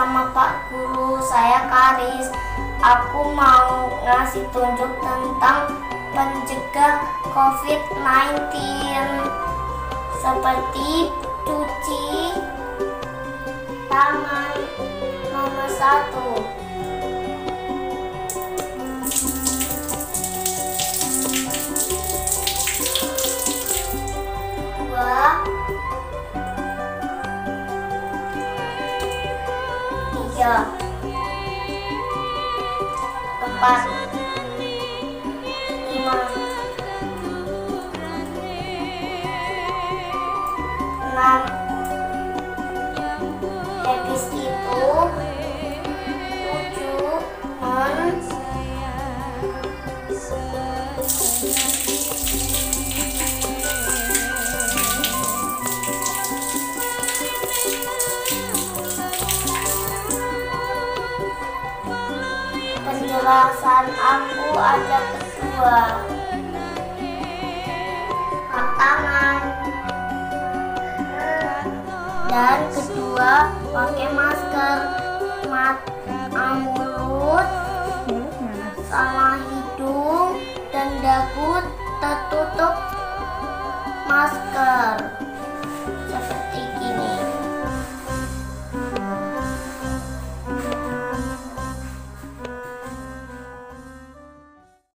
sama Pak Guru, saya Karis. Aku mau ngasih tunjuk tentang pencegah COVID-19 seperti cuci tangan nomor 1. Dua, 3, 4, 5, 6. Habis itu 7 penjelasan aku ada kedua, tangan, dan kedua pakai masker, mulut sama hidung dan dagu tertutup masker.